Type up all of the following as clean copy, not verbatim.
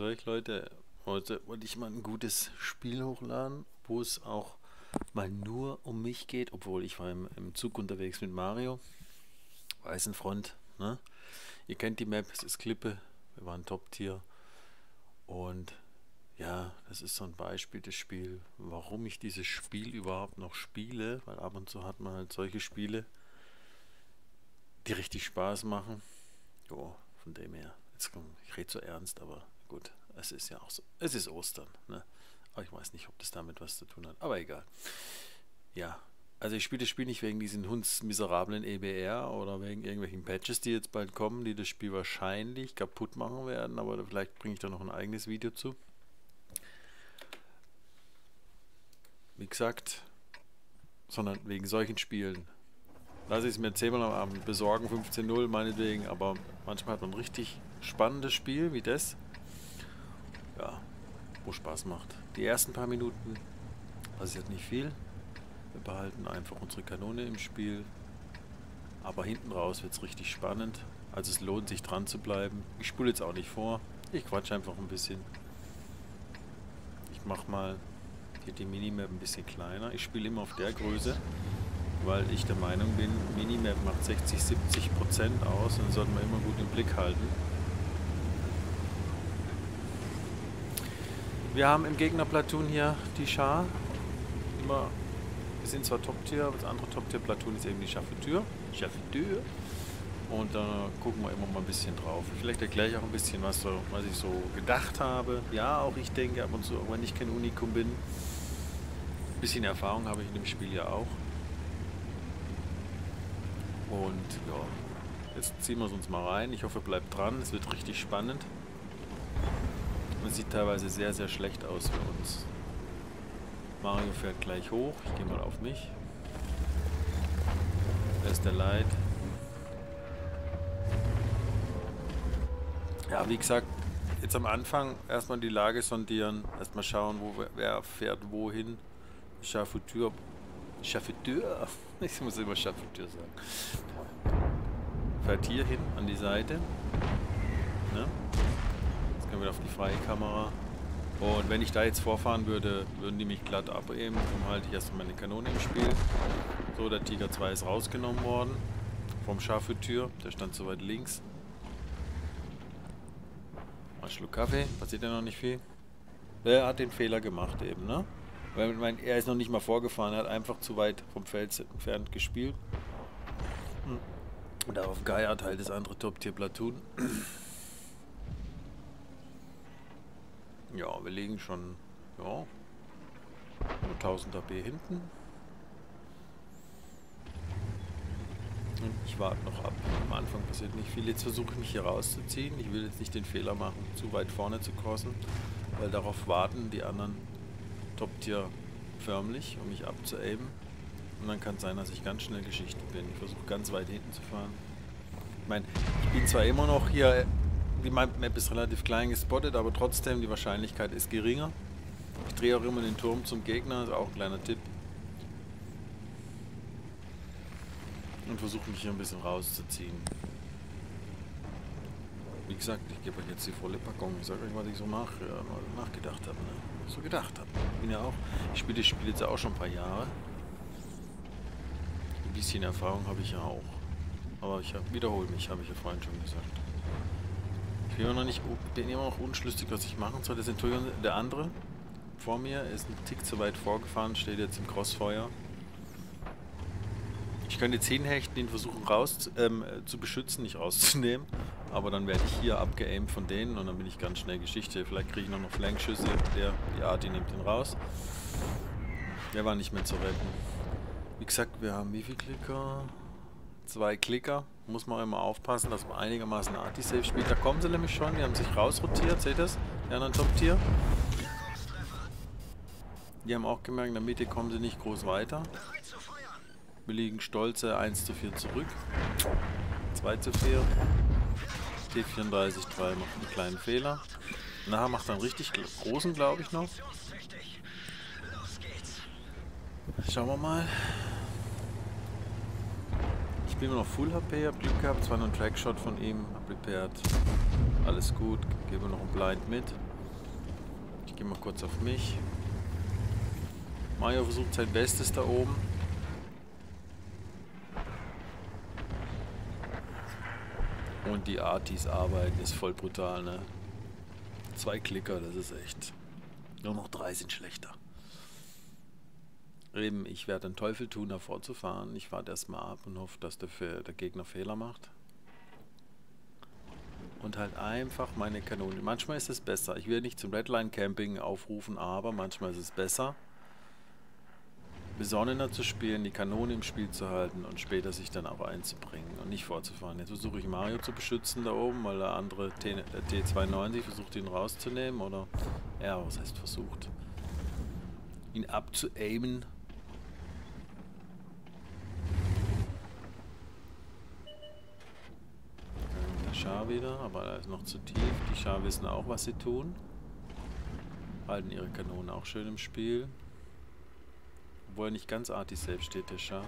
euch, Leute. Heute wollte ich mal ein gutes Spiel hochladen, wo es auch mal nur um mich geht, obwohl ich war im Zug unterwegs mit Mario. Weißenfront, ne? Ihr kennt die Map, es ist Klippe, wir waren Top-Tier. Und ja, das ist so ein Beispiel des Spiels, warum ich dieses Spiel überhaupt noch spiele, weil ab und zu hat man halt solche Spiele, die richtig Spaß machen. Jo, von dem her, jetzt komm, ich rede so ernst, aber gut, es ist ja auch so, es ist Ostern, ne? Aber ich weiß nicht, ob das damit was zu tun hat, aber egal. Ja, also ich spiele das Spiel nicht wegen diesen hundsmiserablen EBR oder wegen irgendwelchen Patches, die jetzt bald kommen, die das Spiel wahrscheinlich kaputt machen werden, aber vielleicht bringe ich da noch ein eigenes Video zu. Wie gesagt, sondern wegen solchen Spielen. Lass ich es mir 10-mal am Abend besorgen, 15:0 meinetwegen, aber manchmal hat man ein richtig spannendes Spiel wie das, ja, wo Spaß macht. Die ersten paar Minuten passiert nicht viel. Wir behalten einfach unsere Kanone im Spiel, aber hinten raus wird es richtig spannend. Also es lohnt sich dran zu bleiben. Ich spule jetzt auch nicht vor, ich quatsche einfach ein bisschen. Ich mache mal hier die Minimap ein bisschen kleiner. Ich spiele immer auf der Größe, weil ich der Meinung bin, Minimap macht 60-70% aus und sollte man immer gut im Blick halten. Wir haben im Gegner-Platoon hier die Schar. Wir sind zwar Top-Tier, aber das andere Top-Tier-Platoon ist eben die Schafetür. Und da gucken wir immer mal ein bisschen drauf. Vielleicht erkläre ich auch ein bisschen, was ich so gedacht habe. Ja, auch ich denke ab und zu, wenn ich kein Unikum bin. Ein bisschen Erfahrung habe ich in dem Spiel ja auch. Und ja, jetzt ziehen wir es uns mal rein. Ich hoffe, bleibt dran. Es wird richtig spannend. Und es sieht teilweise sehr, sehr schlecht aus für uns. Mario fährt gleich hoch. Ich gehe mal auf mich. Da ist der Light. Ja, wie gesagt, jetzt am Anfang erstmal die Lage sondieren. Erstmal schauen, wer fährt wohin. Schafetür. Ich muss immer Schafetür sagen. Fährt hier hin an die Seite. Ne? Jetzt können wir auf die freie Kamera. Und wenn ich da jetzt vorfahren würde, würden die mich glatt abheben. Darum halte ich erstmal meine Kanone im Spiel. So, der Tiger 2 ist rausgenommen worden. Vom Schafetür. Der stand so weit links. Mal einen Schluck Kaffee. Passiert ja noch nicht viel. Er hat den Fehler gemacht eben, ne? Weil er ist noch nicht mal vorgefahren, er hat einfach zu weit vom Feld entfernt gespielt. Und darauf geiert halt das andere Top-Tier-Platoon. Ja, wir liegen schon, ja, 1000 AB hinten. Und ich warte noch ab. Am Anfang passiert nicht viel. Jetzt versuche ich mich hier rauszuziehen. Ich will jetzt nicht den Fehler machen, zu weit vorne zu crossen, weil darauf warten die anderen Top-Tier förmlich, um mich abzuaimen. Und dann kann es sein, dass ich ganz schnell Geschichte bin. Ich versuche ganz weit hinten zu fahren. Ich meine, ich bin zwar immer noch hier, die Map ist relativ klein gespottet, aber trotzdem die Wahrscheinlichkeit ist geringer. Ich drehe auch immer den Turm zum Gegner, ist auch ein kleiner Tipp. Und versuche mich hier ein bisschen rauszuziehen. Wie gesagt, ich gebe euch jetzt die volle Packung. Ich sage euch, was ich so mache, ja, nachgedacht habe, ne? So gedacht habe. Ich spiele das Spiel jetzt auch schon ein paar Jahre. Ein bisschen Erfahrung habe ich ja auch. Aber ich wiederhole mich, habe ich ja vorhin schon gesagt. Ich bin immer noch unschlüssig, was ich machen soll. Das ist der andere vor mir, ist ein Tick zu weit vorgefahren, steht jetzt im Crossfeuer. Ich könnte jetzt hinhechten, ihn versuchen zu beschützen, nicht rauszunehmen. Aber dann werde ich hier abgeaimt von denen und dann bin ich ganz schnell Geschichte. Vielleicht kriege ich noch Flankschüsse. Die Arti nimmt ihn raus. Der war nicht mehr zu retten. Wie gesagt, wir haben wie viele Klicker? 2 Klicker. Muss man immer aufpassen, dass man einigermaßen Arti-Safe spielt. Da kommen sie nämlich schon. Die haben sich rausrotiert. Seht ihr das? Die anderen Top-Tier. Die haben auch gemerkt, in der Mitte kommen sie nicht groß weiter. Wir liegen stolze 1:4 zurück. 2:4. T34-3 macht einen kleinen Fehler. Nachher macht er einen richtig großen, glaube ich, noch. Schauen wir mal. Ich bin immer noch Full HP, hab Glück gehabt. Zwar nur ein Trackshot von ihm, hab prepared. Alles gut, geben wir noch ein Blind mit. gehe mal kurz auf mich. Mario versucht sein Bestes da oben. Und die Artis arbeiten ist voll brutal, ne? 2 Klicker, das ist echt. Nur noch 3 sind schlechter. Eben, ich werde den Teufel tun, da vorzufahren. Ich warte erstmal ab und hoffe, dass der Gegner Fehler macht. Und halt einfach meine Kanone. Manchmal ist es besser. Ich will nicht zum Redline Camping aufrufen, aber manchmal ist es besser, besonnener zu spielen, die Kanone im Spiel zu halten und später sich dann auch einzubringen und nicht vorzufahren. Jetzt versuche ich Mario zu beschützen da oben, weil der andere T92 versucht ihn rauszunehmen oder, ja, was heißt versucht? Ihn abzuaimen. Der Schar wieder, aber er ist noch zu tief. Die Schar wissen auch, was sie tun. Halten ihre Kanonen auch schön im Spiel. Obwohl er nicht ganz artig-safe steht, der Schar.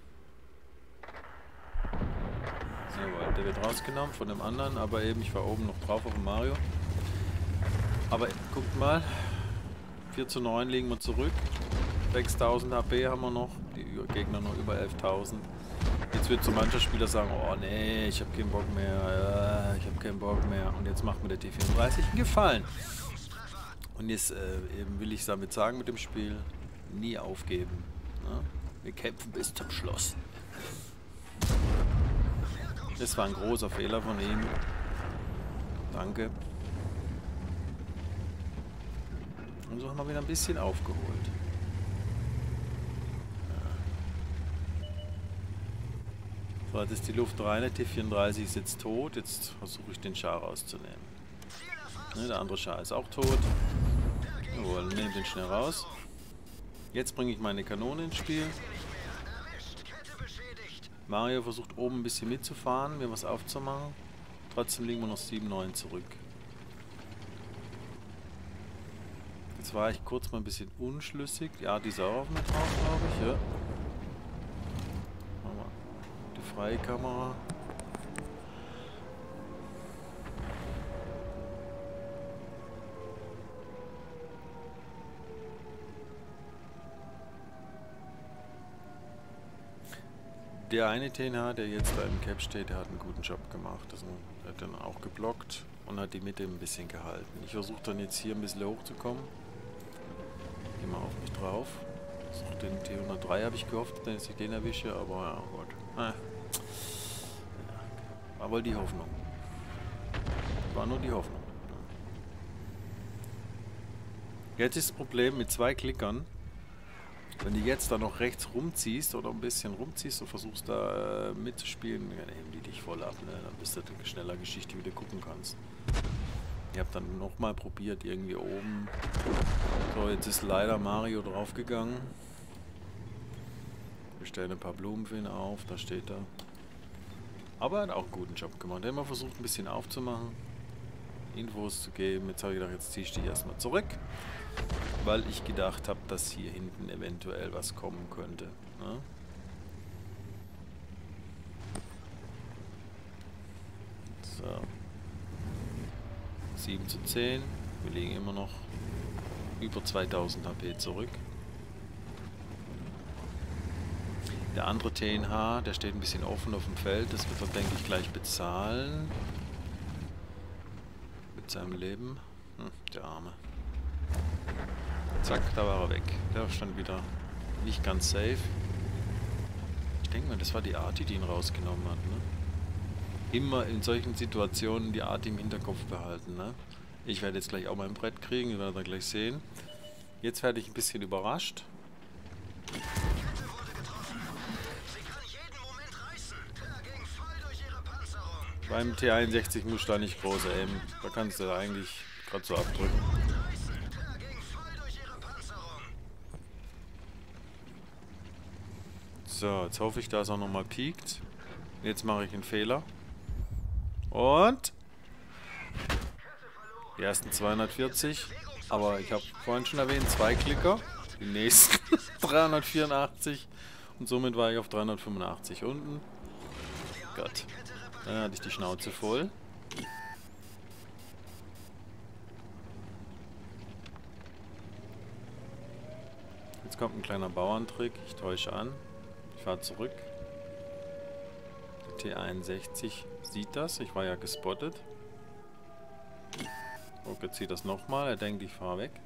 Jawohl, der wird rausgenommen von dem anderen, aber eben, ich war oben noch drauf auf dem Mario. Aber guckt mal, 4:9 liegen wir zurück. 6000 HP haben wir noch, die Gegner noch über 11.000. Jetzt wird so mancher Spieler sagen, oh nee, ich habe keinen Bock mehr, ich habe keinen Bock mehr. Und jetzt macht mir der T34 einen Gefallen. Und jetzt eben will ich damit sagen mit dem Spiel, nie aufgeben. Ne? Wir kämpfen bis zum Schluss. Das war ein großer Fehler von ihm. Danke. Und so haben wir wieder ein bisschen aufgeholt. Ja. So, jetzt ist die Luft rein. Der T34 ist jetzt tot. Jetzt versuche ich den Schar rauszunehmen. Ne, der andere Schar ist auch tot. Jawohl, nehmen den schnell raus. Jetzt bringe ich meine Kanone ins Spiel. Mario versucht oben ein bisschen mitzufahren, mir was aufzumachen. Trotzdem liegen wir noch 7:9 zurück. Jetzt war ich kurz mal ein bisschen unschlüssig. Ja, die ist auch auf mir drauf, glaube ich. Ja. Machen wir die freie Kamera. Der eine TNH, der jetzt da im Cap steht, der hat einen guten Job gemacht. Also, er hat dann auch geblockt und hat die Mitte ein bisschen gehalten. Ich versuche dann jetzt hier ein bisschen hochzukommen. Geh mal auf mich drauf. Versuch den T103 habe ich gehofft, dass ich den erwische, aber ja, gut. War wohl die Hoffnung. War nur die Hoffnung. Jetzt ist das Problem mit 2 Klickern. Wenn du jetzt da noch rechts rumziehst oder ein bisschen rumziehst und versuchst da mitzuspielen, dann nehmen die dich voll ab, ne? Dann bist du in schneller Geschichte wieder gucken kannst. Ich habe dann nochmal probiert, irgendwie oben. So, jetzt ist leider Mario draufgegangen. Wir stellen ein paar Blumen für ihn auf, da steht er. Aber er hat auch einen guten Job gemacht. Er hat immer versucht, ein bisschen aufzumachen, Infos zu geben. Jetzt habe ich gedacht, jetzt ziehe ich dich erstmal zurück. Weil ich gedacht habe, dass hier hinten eventuell was kommen könnte. Ne? So. 7:10. Wir liegen immer noch über 2000 HP zurück. Der andere TNH, der steht ein bisschen offen auf dem Feld. Das wird er, denke ich, gleich bezahlen. Mit seinem Leben. Der Arme. Zack, da war er weg. Der stand wieder nicht ganz safe. Ich denke mal, das war die Arti, die ihn rausgenommen hat. Ne? Immer in solchen Situationen die Arti im Hinterkopf behalten. Ne? Ich werde jetzt gleich auch mein Brett kriegen, ihr werdet gleich sehen. Jetzt werde ich ein bisschen überrascht. Beim T61 musst du da nicht groß aimen. Da kannst du eigentlich gerade so abdrücken. So, jetzt hoffe ich, dass er nochmal piekt. Jetzt mache ich einen Fehler. Und die ersten 240. Aber ich habe vorhin schon erwähnt, 2 Klicker. Die nächsten 384. Und somit war ich auf 385 unten. Gott. Dann hatte ich die Schnauze voll. kommt ein kleiner Bauerntrick. Ich täusche an. Ich fahre zurück. Der T61 sieht das. Ich war ja gespottet. Oh, jetzt sieht das nochmal. Er denkt, ich fahre weg.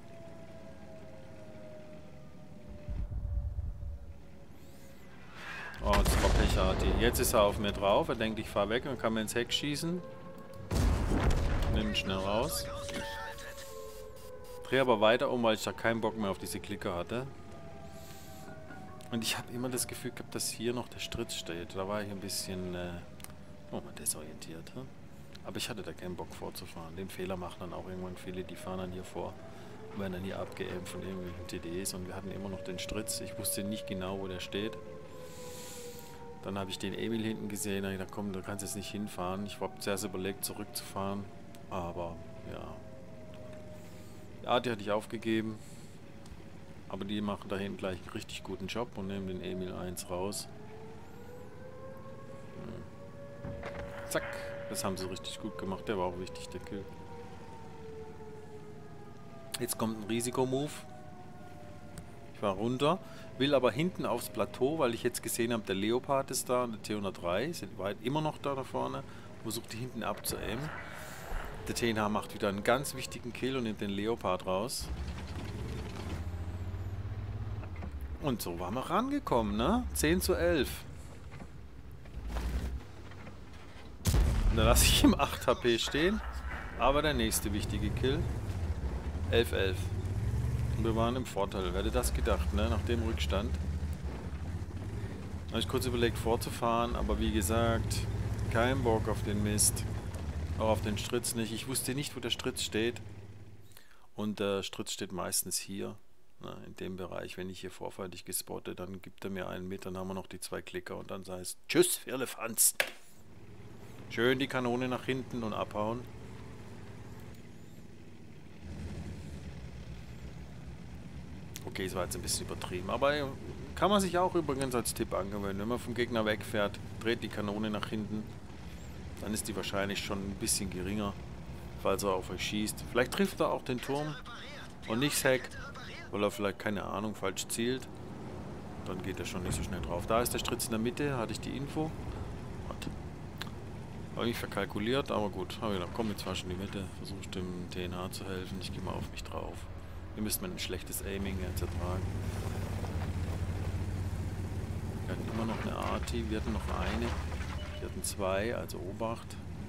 Oh, das war Pechartig. Jetzt ist er auf mir drauf. Er denkt, ich fahre weg und kann mir ins Heck schießen. Nimm ihn schnell raus. Drehe aber weiter um, weil ich da keinen Bock mehr auf diese Klicker hatte. Und ich habe immer das Gefühl gehabt, dass hier noch der Stritz steht. Da war ich ein bisschen desorientiert. Hm? Aber ich hatte da keinen Bock vorzufahren. Den Fehler machen dann auch irgendwann viele, die fahren dann hier vor und werden dann hier abgeämt von irgendwelchen TDs. Und wir hatten immer noch den Stritz. Ich wusste nicht genau, wo der steht. Dann habe ich den Emil hinten gesehen. Da habe ich gedacht, komm, du kannst jetzt nicht hinfahren. Ich habe zuerst überlegt, zurückzufahren. Aber ja, die hatte ich aufgegeben. Aber die machen da hinten gleich einen richtig guten Job und nehmen den Emil 1 raus. Zack. Das haben sie richtig gut gemacht. Der war auch wichtig, der Kill. Jetzt kommt ein Risikomove. Ich war runter. Will aber hinten aufs Plateau, weil ich jetzt gesehen habe, der Leopard ist da und der T103 sind weit immer noch da vorne. Versucht die hinten abzuaimen. Der TNH macht wieder einen ganz wichtigen Kill und nimmt den Leopard raus. Und so waren wir rangekommen, ne? 10:11. Und dann lasse ich ihm 8 HP stehen. Aber der nächste wichtige Kill. 11:11. Und wir waren im Vorteil. Wer hätte das gedacht, ne? Nach dem Rückstand. Habe ich kurz überlegt vorzufahren, aber wie gesagt, kein Bock auf den Mist. Auch auf den Stritz nicht. Ich wusste nicht, wo der Stritz steht. Und der Stritz steht meistens hier. Na, in dem Bereich. Wenn ich hier vorfällig gespotte, dann gibt er mir einen mit. Dann haben wir noch die 2 Klicker. Und dann heißt Tschüss, Firlefanz. Schön die Kanone nach hinten und abhauen. Okay, es war jetzt ein bisschen übertrieben. Aber kann man sich auch übrigens als Tipp angewöhnen. Wenn man vom Gegner wegfährt, dreht die Kanone nach hinten. Dann ist die wahrscheinlich schon ein bisschen geringer, falls er auf euch schießt. Vielleicht trifft er auch den Turm und nicht das Heck, weil er vielleicht, keine Ahnung, falsch zielt. Dann geht er schon nicht so schnell drauf. Da ist der Stritz in der Mitte, hatte ich die Info. Habe ich verkalkuliert, aber gut. Habe ich gedacht, komm, jetzt fahr schon in die Mitte. Versuche dem TNH zu helfen. Ich gehe mal auf mich drauf. Ihr müsst mir ein schlechtes Aiming jetzt ertragen. Wir hatten immer noch eine Arti, wir hatten noch eine. Wir hatten 2, also Obacht.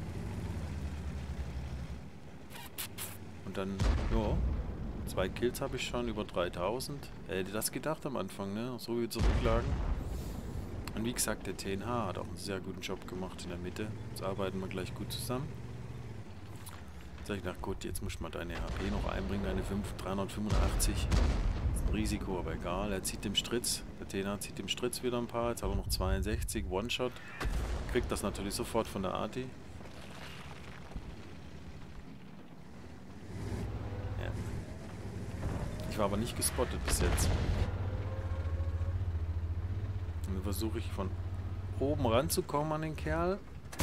Und dann, ja, 2 Kills habe ich schon, über 3000. Wer hätte das gedacht am Anfang, ne? So wie wir zurücklagen. Und wie gesagt, der TNH hat auch einen sehr guten Job gemacht in der Mitte. Jetzt arbeiten wir gleich gut zusammen. Jetzt habe ich gedacht, gut, jetzt muss man deine HP noch einbringen, deine 385. Das ist ein Risiko, aber egal. Er zieht dem Stritz. Der TNH zieht dem Stritz wieder ein paar. Jetzt haben wir noch 62, One-Shot. Kriegt das natürlich sofort von der Arti. Ja. Ich war aber nicht gespottet bis jetzt. Und dann versuche ich von oben ranzukommen an den Kerl.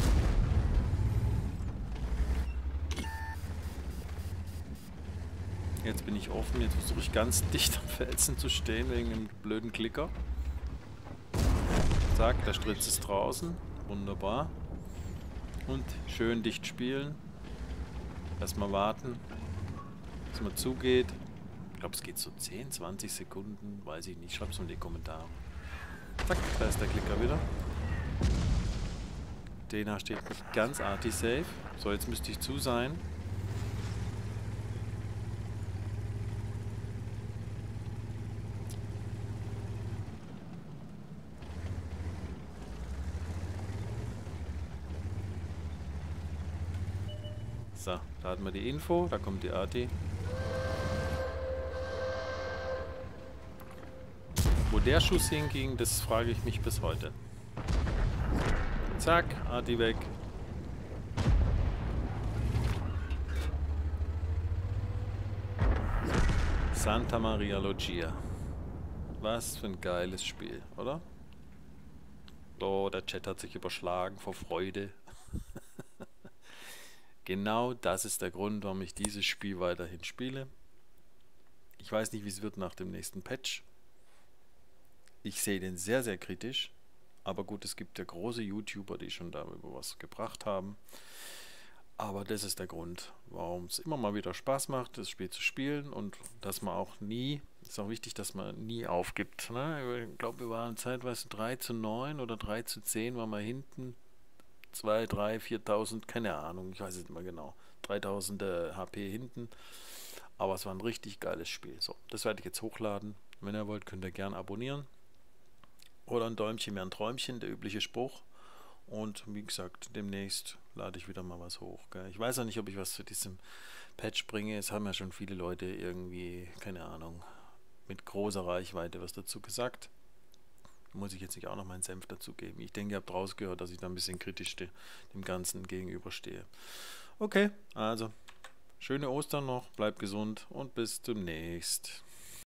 Jetzt bin ich offen, jetzt versuche ich ganz dicht am Felsen zu stehen, wegen dem blöden Klicker. Zack, der Stritz ist draußen. Wunderbar. Und schön dicht spielen. Erstmal warten, bis man zugeht. Ich glaube, es geht so 10, 20 Sekunden, weiß ich nicht. Schreib's mal in die Kommentare. Zack, da ist der Klicker wieder. DNA steht nicht ganz arti-safe. So, jetzt müsste ich zu sein. So, da hatten wir die Info, da kommt die Arti. Wo der Schuss hinging, das frage ich mich bis heute. Zack, Arti weg. Santa Maria Loggia. Was für ein geiles Spiel, oder? Oh, der Chat hat sich überschlagen vor Freude. Genau das ist der Grund, warum ich dieses Spiel weiterhin spiele. Ich weiß nicht, wie es wird nach dem nächsten Patch. Ich sehe den sehr, sehr kritisch. Aber gut, es gibt ja große YouTuber, die schon darüber was gebracht haben. Aber das ist der Grund, warum es immer mal wieder Spaß macht, das Spiel zu spielen und dass man auch nie, ist auch wichtig, dass man nie aufgibt. Ne? Ich glaube, wir waren zeitweise 3:9 oder 3:10, waren wir hinten, 2, 3, 4.000, keine Ahnung, ich weiß es nicht mehr genau, 3.000 HP hinten, aber es war ein richtig geiles Spiel. So, das werde ich jetzt hochladen. Wenn ihr wollt, könnt ihr gerne abonnieren oder ein Däumchen mehr ein Träumchen, der übliche Spruch. Und wie gesagt, demnächst lade ich wieder mal was hoch. Gell? Ich weiß auch nicht, ob ich was zu diesem Patch bringe. Es haben ja schon viele Leute irgendwie, keine Ahnung, mit großer Reichweite was dazu gesagt. Muss ich jetzt nicht auch noch meinen Senf dazu geben. Ich denke, ihr habt rausgehört, dass ich da ein bisschen kritisch dem Ganzen gegenüberstehe. Okay, also schöne Ostern noch, bleibt gesund und bis demnächst.